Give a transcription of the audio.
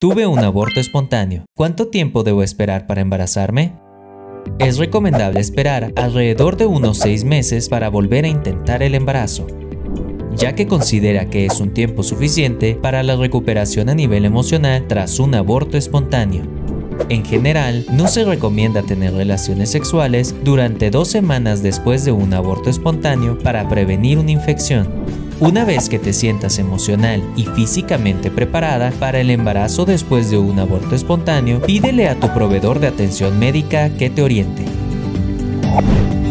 Tuve un aborto espontáneo. ¿Cuánto tiempo debo esperar para embarazarme? Es recomendable esperar alrededor de unos 6 meses para volver a intentar el embarazo, ya que considera que es un tiempo suficiente para la recuperación a nivel emocional tras un aborto espontáneo. En general, no se recomienda tener relaciones sexuales durante 2 semanas después de un aborto espontáneo para prevenir una infección. Una vez que te sientas emocional y físicamente preparada para el embarazo después de un aborto espontáneo, pídele a tu proveedor de atención médica que te oriente.